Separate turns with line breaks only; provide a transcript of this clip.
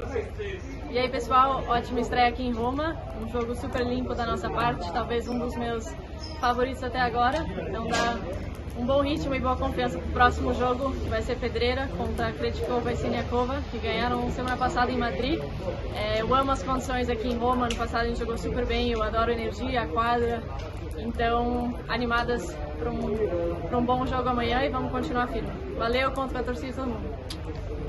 E aí pessoal, ótima estreia aqui em Roma, um jogo super limpo da nossa parte, talvez um dos meus favoritos até agora, então dá um bom ritmo e boa confiança para o próximo jogo, que vai ser pedreira contra a Krejcikova e Siniakova, que ganharam semana passada em Madrid. Eu amo as condições aqui em Roma, ano passado a gente jogou super bem, eu adoro a energia, a quadra, então animadas para um bom jogo amanhã e vamos continuar firme. Valeu, conto com a torcida de todo mundo.